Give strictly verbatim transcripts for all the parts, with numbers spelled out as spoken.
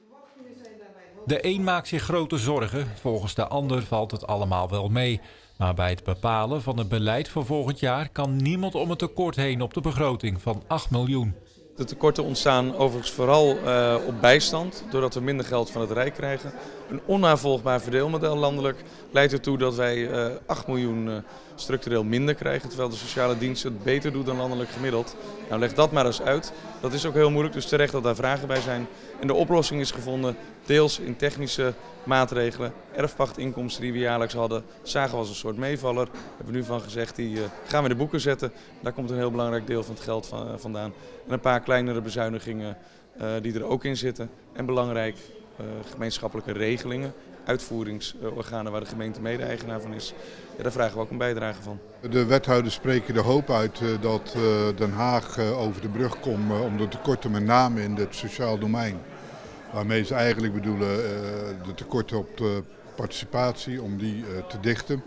De een maakt zich grote zorgen, volgens de ander valt het allemaal wel mee. Maar bij het bepalen van het beleid voor volgend jaar kan niemand om het tekort heen op de begroting van acht miljoen. De tekorten ontstaan overigens vooral uh, op bijstand, doordat we minder geld van het Rijk krijgen. Een onnavolgbaar verdeelmodel landelijk leidt ertoe dat wij uh, acht miljoen uh, structureel minder krijgen, terwijl de sociale dienst het beter doet dan landelijk gemiddeld. Nou, leg dat maar eens uit. Dat is ook heel moeilijk, dus terecht dat daar vragen bij zijn. En de oplossing is gevonden, deels in technische maatregelen. Erfpachtinkomsten die we jaarlijks hadden, zagen we als een soort meevaller. Daar hebben we nu van gezegd, die uh, gaan we in de boeken zetten. Daar komt een heel belangrijk deel van het geld van, uh, vandaan. En een paar kleinere bezuinigingen uh, die er ook in zitten. En belangrijk, uh, gemeenschappelijke regelingen, uitvoeringsorganen waar de gemeente mede-eigenaar van is. Ja, daar vragen we ook een bijdrage van. De wethouders spreken de hoop uit uh, dat uh, Den Haag uh, over de brug komt uh, om de tekorten met name in het sociaal domein. Waarmee ze eigenlijk bedoelen uh, de tekorten op de participatie, om die uh, te dichten.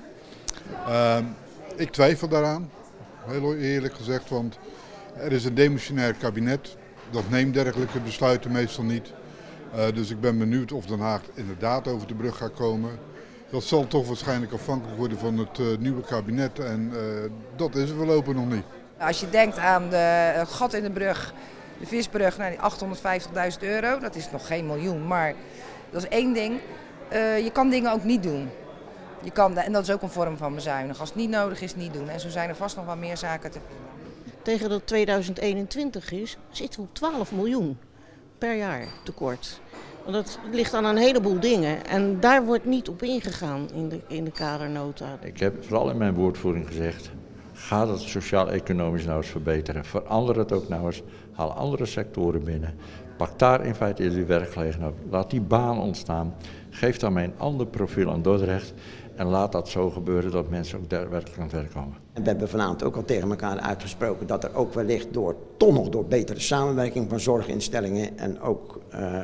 Uh, ik twijfel daaraan, heel eerlijk gezegd, want er is een demissionair kabinet. Dat neemt dergelijke besluiten meestal niet. Uh, dus ik ben benieuwd of Den Haag inderdaad over de brug gaat komen. Dat zal toch waarschijnlijk afhankelijk worden van het uh, nieuwe kabinet en uh, dat is er voorlopig nog niet. Als je denkt aan de, het gat in de brug, de visbrug, nou, die achthonderdvijftigduizend euro, dat is nog geen miljoen, maar dat is één ding. Uh, je kan dingen ook niet doen. Je kan, en dat is ook een vorm van bezuinigen. Als het niet nodig is, niet doen. En zo zijn er vast nog wel meer zaken te vinden. Tegen dat tweeduizend eenentwintig is, zitten we op twaalf miljoen per jaar tekort. Want dat ligt aan een heleboel dingen en daar wordt niet op ingegaan in de, in de kadernota. Ik heb vooral in mijn woordvoering gezegd, ga het sociaal-economisch nou eens verbeteren. Verander het ook nou eens, haal andere sectoren binnen. Pak daar in feite die werkgelegenheid, laat die baan ontstaan. Geef daarmee een ander profiel aan Dordrecht. En laat dat zo gebeuren dat mensen ook werkelijk aan het werk komen. En we hebben vanavond ook al tegen elkaar uitgesproken dat er ook wellicht door, toch nog door betere samenwerking van zorginstellingen en ook uh,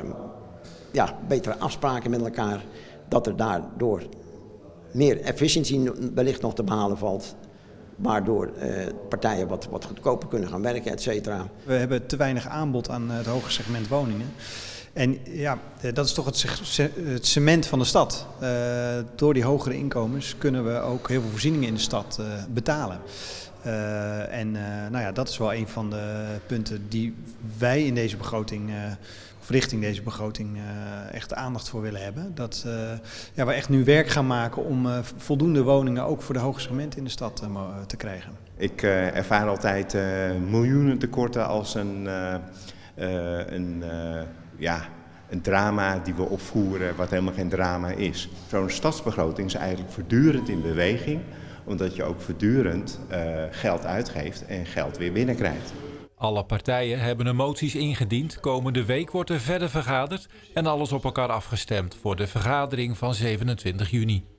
ja, betere afspraken met elkaar, dat er daardoor meer efficiëntie wellicht nog te behalen valt. Waardoor uh, partijen wat, wat goedkoper kunnen gaan werken, et cetera. We hebben te weinig aanbod aan het hoge segment woningen. En ja, dat is toch het, het cement van de stad. Uh, door die hogere inkomens kunnen we ook heel veel voorzieningen in de stad uh, betalen. Uh, en uh, nou ja, dat is wel een van de punten die wij in deze begroting, uh, of richting deze begroting, uh, echt aandacht voor willen hebben. Dat uh, ja, we echt nu werk gaan maken om uh, voldoende woningen ook voor de hoge segment in de stad uh, te krijgen. Ik uh, ervaar altijd uh, miljoenen tekorten als een, uh, uh, een uh, ja, een drama die we opvoeren wat helemaal geen drama is. Zo'n stadsbegroting is eigenlijk voortdurend in beweging, omdat je ook voortdurend uh, geld uitgeeft en geld weer binnenkrijgt. Alle partijen hebben hun moties ingediend. Komende week wordt er verder vergaderd en alles op elkaar afgestemd voor de vergadering van zevenentwintig juni.